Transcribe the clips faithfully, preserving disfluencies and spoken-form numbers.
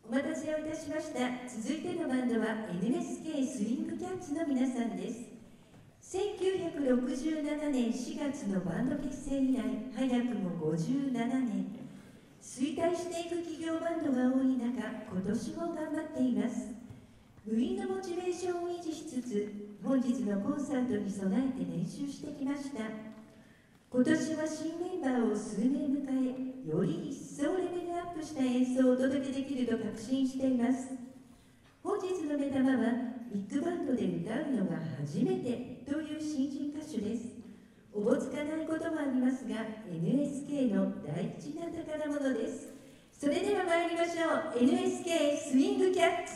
お待たせをいたしました。続いてのバンドは エヌエスケー スイングキャッツの皆さんです。せんきゅうひゃくろくじゅうななねんしがつのバンド結成以来、早くもごじゅうななねん。衰退していく企業バンドが多い中、今年も頑張っています。部員のモチベーションを維持しつつ、本日のコンサートに備えて練習してきました。今年は新メンバーを数名迎え、より一層レベルアップした演奏をお届けできると確信しています。本日の目玉はビッグバンドで歌うのが初めてという新人歌手です。おぼつかないこともありますが エヌエスケー の大事な宝物です。それでは参りましょう。 エヌエスケー スイングキャッツ。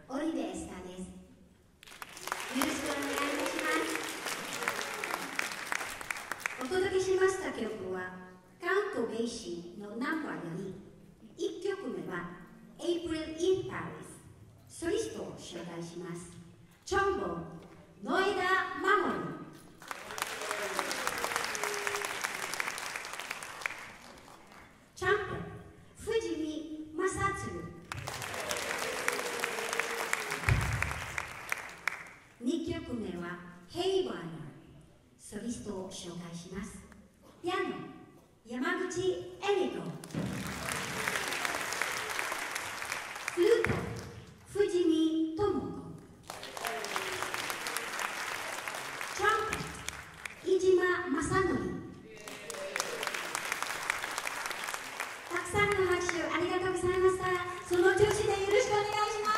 オリベエスタです。よろしくお願いいたします。お届けしました曲はカウント・ベイシーのナンバーよりいっきょくめは April in Paris、 ソリストを紹介します。チョンボンノエダ・マモル、チャンペット藤見正嗣、にきょくめはヘイワーナー、ソリストを紹介します。ピアノ山口恵美子、フルート藤見智子、トランペット飯島正則。たくさんの拍手ありがとうございました。その調子でよろしくお願いします。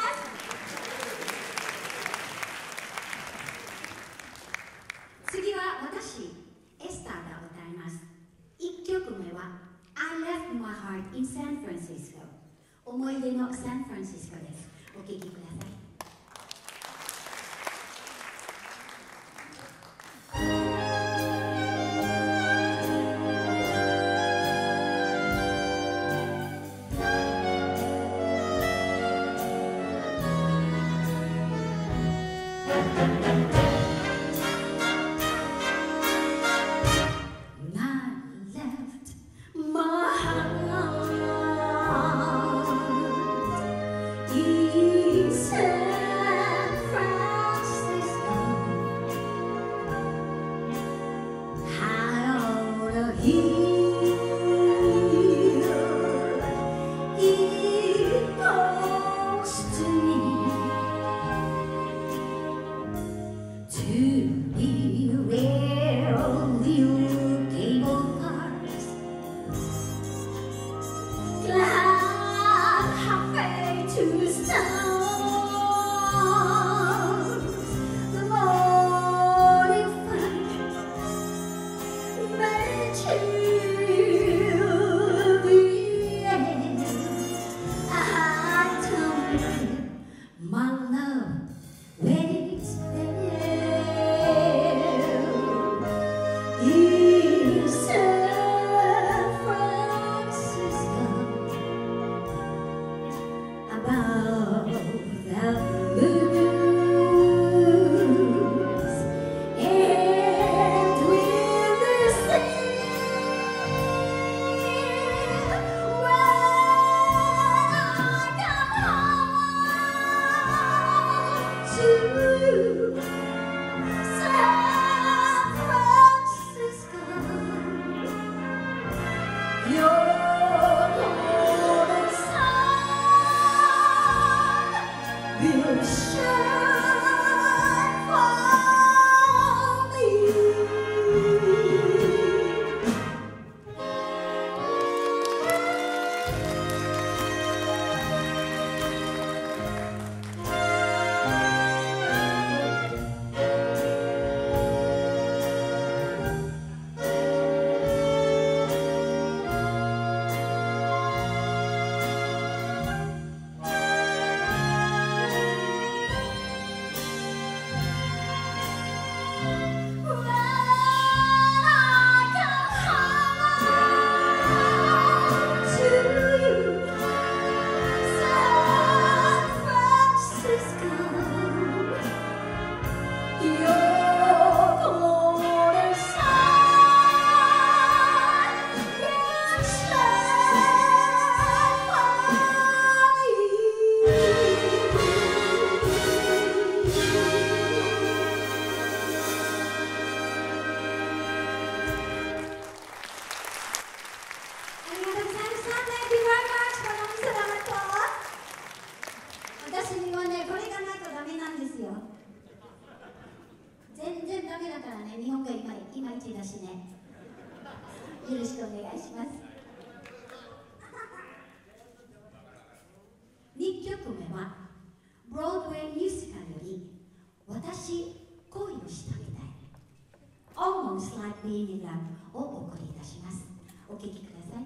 次は私エスターが歌います。いっきょくめは I left my heart in San Francisco、 思い出のサンフランシスコです。お聴きください。よろしくお願いします。にきょくめはブロードウェイミュージカルより私恋をしたみたい Almost Like Being in Love をお送りいたします。お聴きください。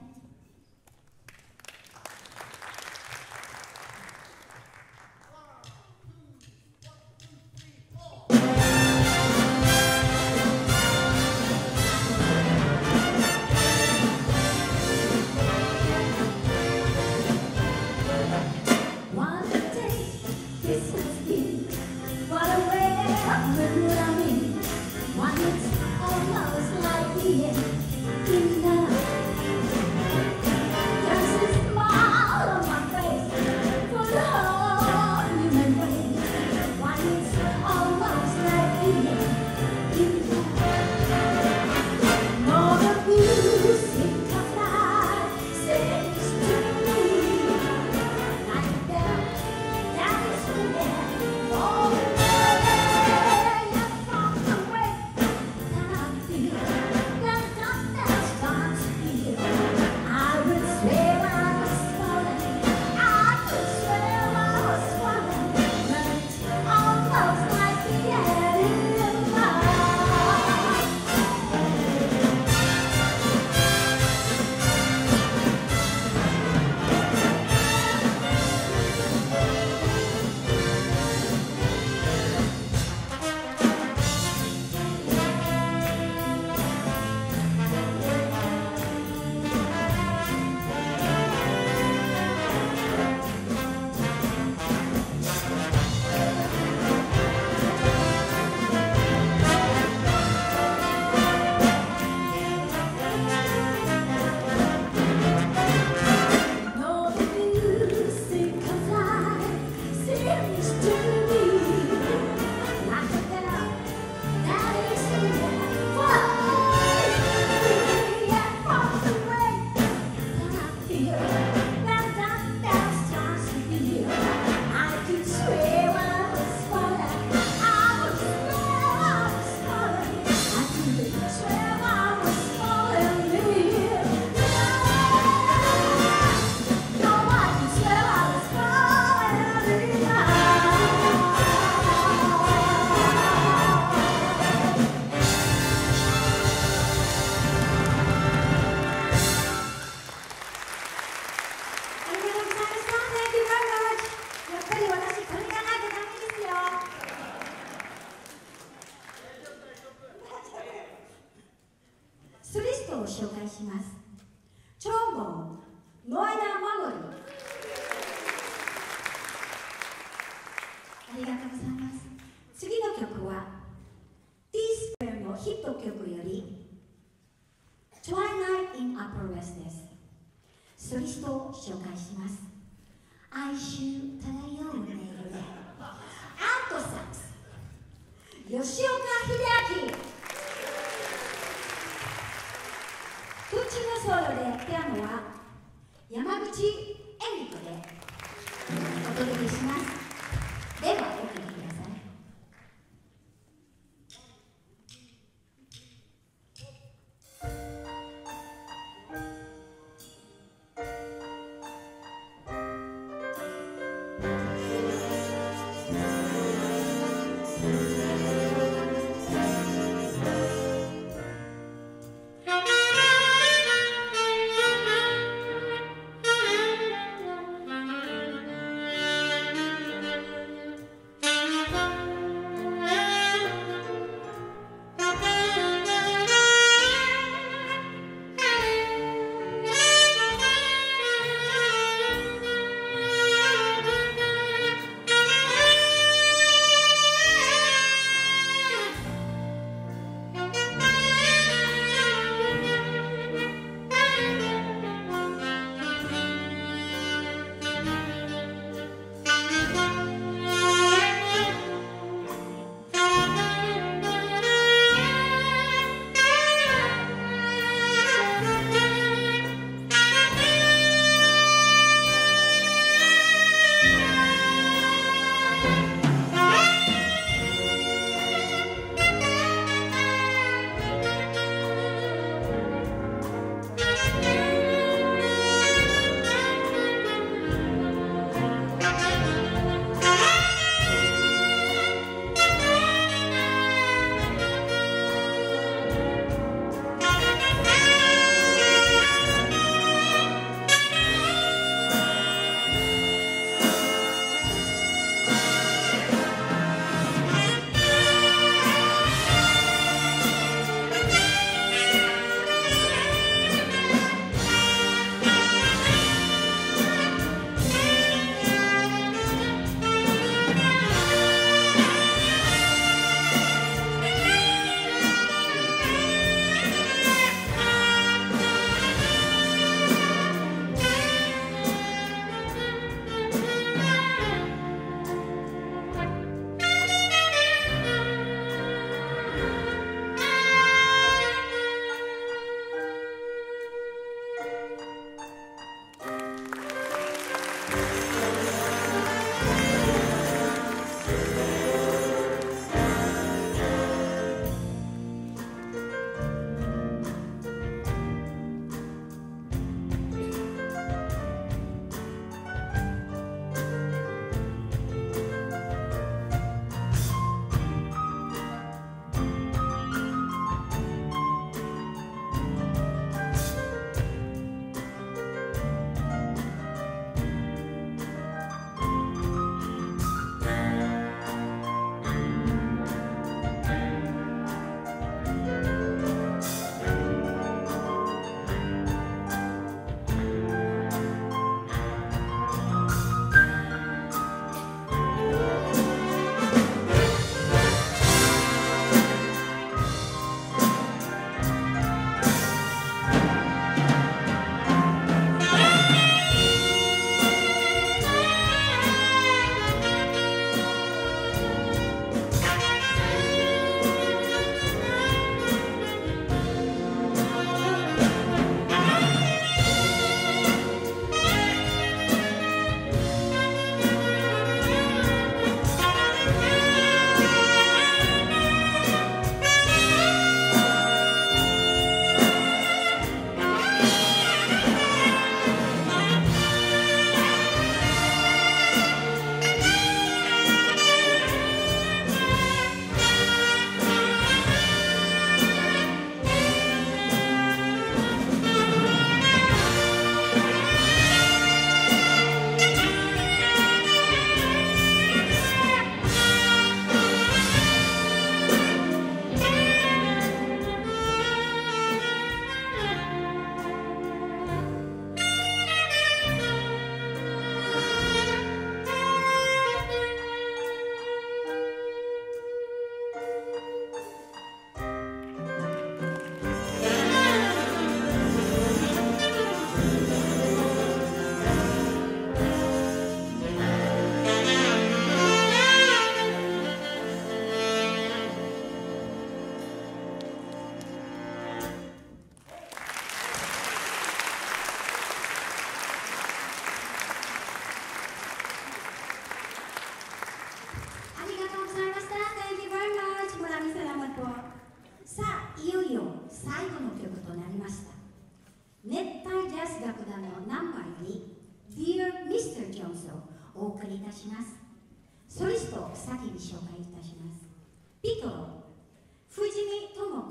を先に紹介いたします。ピコロ、藤見智子、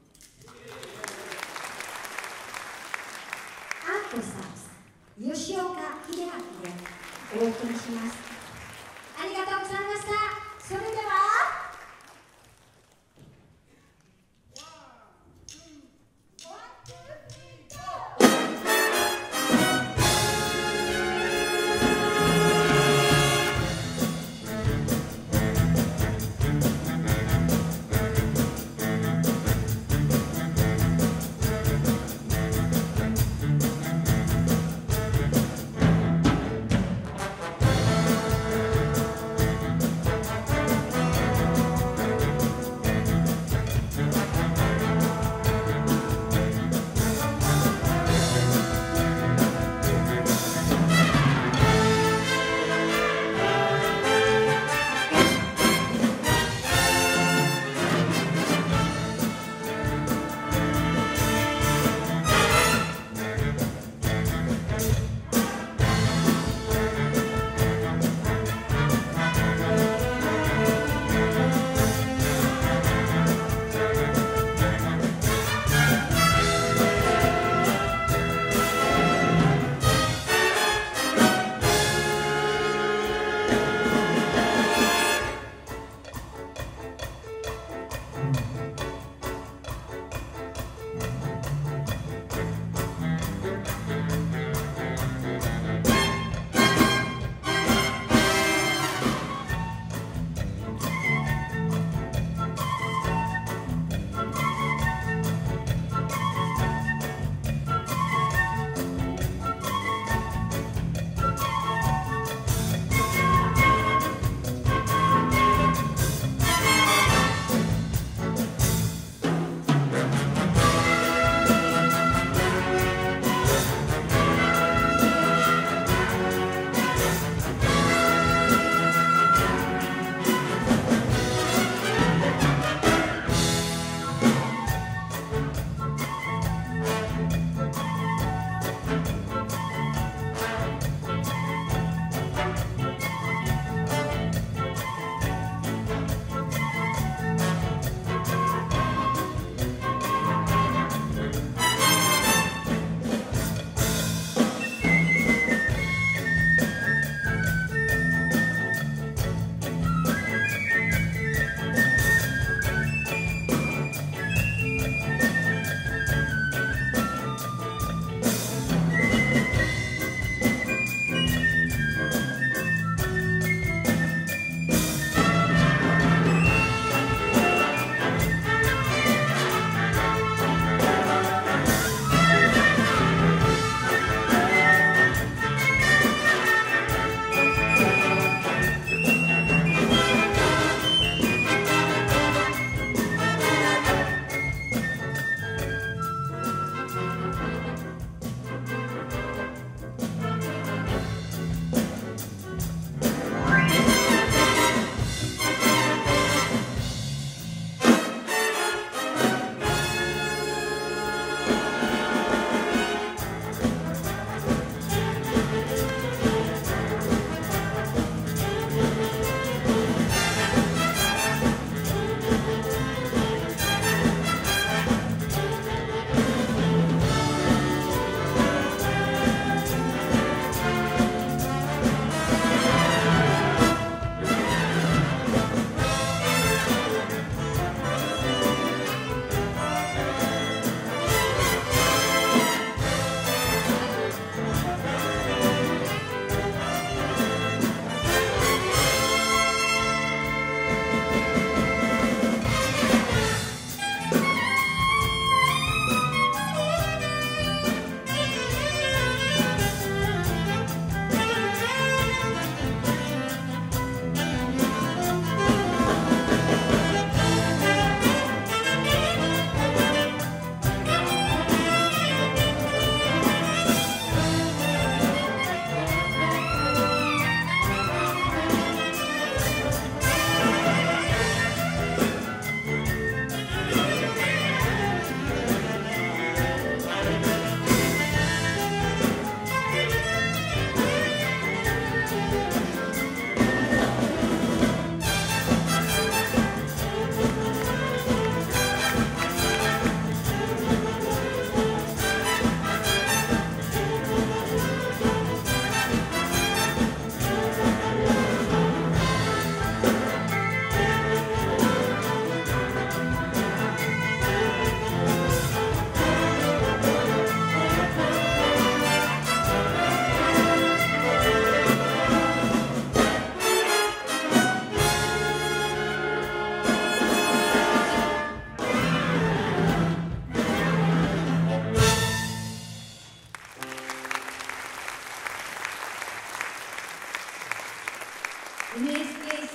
アンコサス、吉岡秀明でお送りします。ありがとうございました。それでは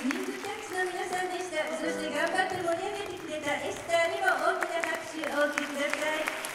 スイングキャッツの皆さんでした。そして頑張って盛り上げてくれたエスターにも大きな拍手をお送りください。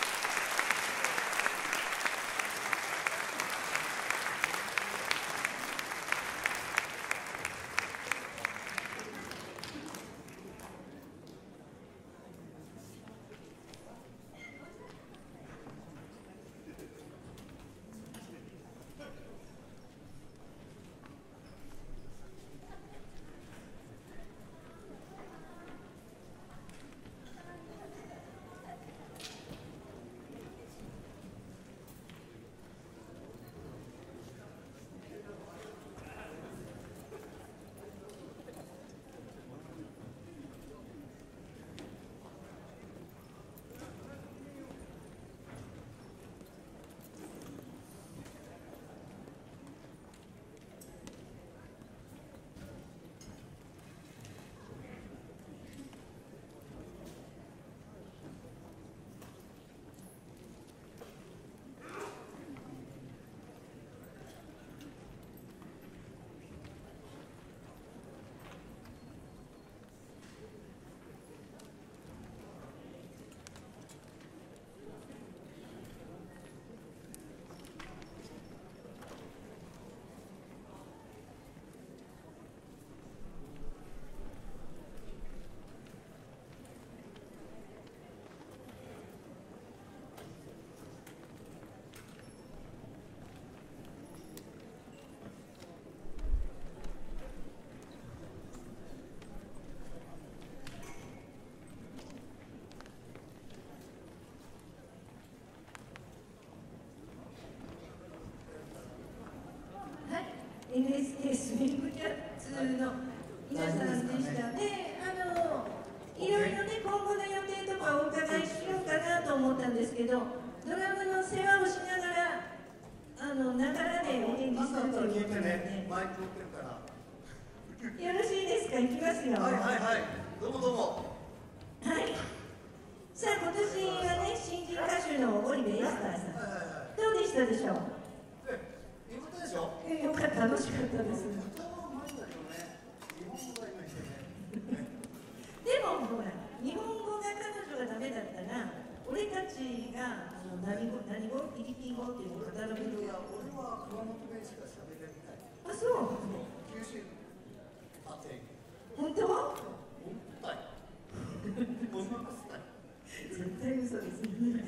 エヌエスケー スイングキャッツの皆さんでした。で、あのいろいろね、今後の予定とかお伺いしようかなと思ったんですけど、ドラムの世話をしながら、あのながらでお返事するということで、 マイク持ってるから。 よろしいですか、いきますよ。 はいはいはい、どうもどうも。 はい。さあ、今年はね、新人歌手のオリベ・エスターさん、どうでしたでしょう。 よかったでしょ。 え、よかった、楽しかったです。 歌はうまいんだけどね、日本語がいまいちね。 でもほら、日本語が彼女がダメだったら、俺たちがあの何語、何語、フィリピン語っていうのを語るべき。 いや、俺は熊本弁しか喋れない。 あ、そう。 九州あて。 本当？ 本当。本当ですか。 絶対嘘ですね。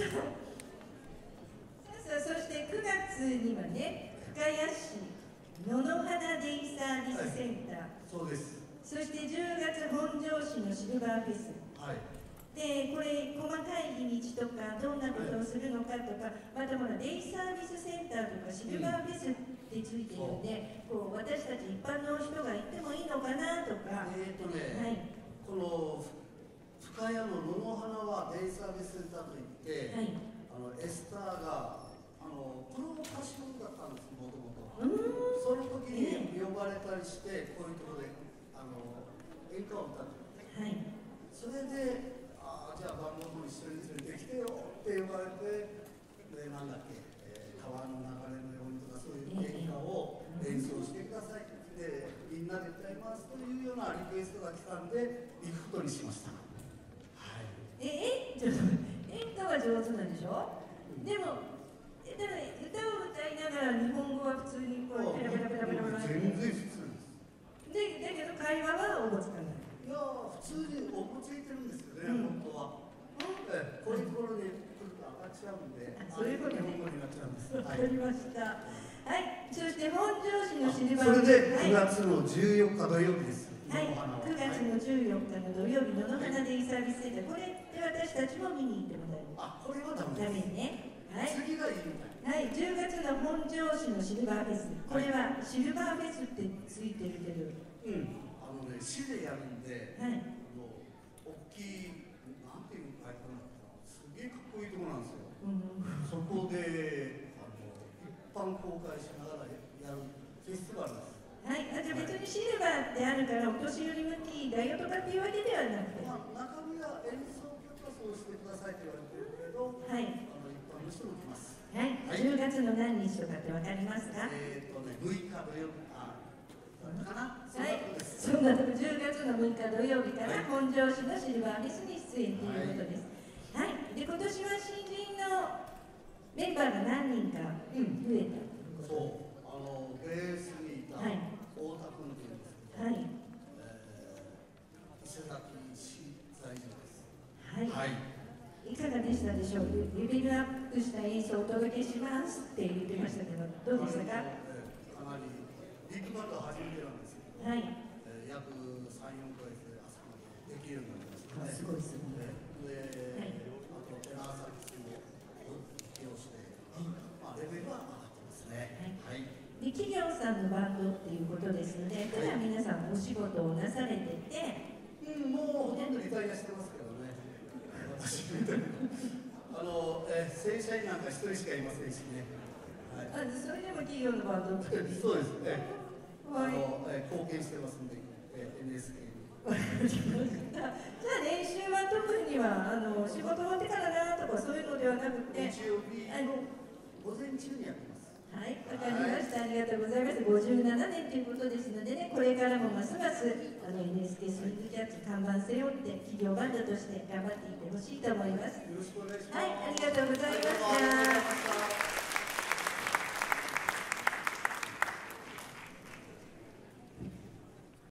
さあ、そしてくがつにはね、深谷市野々花デイサービスセンター、はい、 そうです。 そしてじゅうがつ本庄市のシルバーフェス、 はい、 でこれ細かい日にちとかどんなことをするのかとか、またほらデイサービスセンターとかシルバーフェスってついてるんで、うん、こう私たち一般の人が行ってもいいのかなとか。 えーとね、はい、この深谷の野々花はデイサービスセンターといって、はい、あのエスターがあのプロ歌手だったんです、もともと。その時に呼ばれたりして、こういうところであの演歌を歌って、はい、それで、ああ、じゃあ番号も一緒に連れてきてよって呼ばれて、で、なんだっけ、えー、川の流れのようにとか、そういう演歌を演奏してくださいって言って、みんなで歌いますというようなリクエストが来たんで、行くことにしました。はい、 え、え、ちょっと、演歌は上手なんでしょ、うん、でも、だから歌を歌いながら日本語は普通にこうペラペラペラペラペラ全然普通です。 で、だけど会話はおぼつかない。 いやー、普通におぼついてるんですよね、うん、本当は。ええ、こういうところに来ると上がっちゃうんで、 そういうことね。 日本語になっちゃうんです。 わかりました。はい、そして本庄市のシルバー。それでくがつのじゅうよっか土曜日です。 はい、くがつのじゅうよっかの土曜日の野々花デイサービスセンター、これで私たちも見に行ってもらいます。 あ、これはダメです。 ダメね。はい、 次がいいみたい。 はい、じゅうがつの本庄市のシルバーフェス、これはシルバーフェスってついてるけど、 うん、あのね、市でやるんで、はい、あの大きい、なんていうか、すげえかっこいいところなんですよ。うん、そこであの一般公開しながらやるフェスティバルです。 はい、あ、じゃあ別にシルバーってあるからお年寄り向きだよとかっていうわけではなくて、 まあ、中身は演奏許可そうしてくださいって言われてるけど、はい、あの一般の人も来ます。 はい、はい、じゅうがつの何日とかってわかりますか？ えーとね、むいか土曜日、あ、 かな。 はい、そんなとこじゅうがつのむいか土曜日から本庄市のシルバーフェスに出演ということです。はい、で今年は新人のメンバーが何人か、うん、増えたということで。 そう、あのベースにいた太田君っていうんですけど、はい、えー、伊勢崎市在住です。 はい。はい、いかがでしたでしょう。レベルアップした演奏をお届けしますって言ってましたけど、どうでしたか。 かなりビッグバンド初めてなんですけど、はい、えー、約さん、よんかげつであそこまでできるようになりましたね。 すごいですね。 で、はい、あとテナーサックスも利用して、まあレベルは上がってますね。はい。はい、 で企業さんのバンドっていうことですので、普段皆さんお仕事をなされてて、 うん、もうほとんどリタイアしてますけどね。私みたいな。あの、えー、正社員なんか一人しかいませんしね。 はい、あ、それでも企業のバンドってそうですね。はい、あの、えー、貢献してますんで、えー、エヌエスケー に。 じゃあ練習は特にはあの仕事終わってからなとかそういうのではなくて、 日曜日午前中にやってます。 はい、わかりました。ありがとうございます。ごじゅうななねんということですのでね、これからもますますあの エヌエスケー スイングキャッチ看板背負って企業バンドとして頑張っていってほしいと思います。 よろしくお願いします。 はい、ありがとうございました。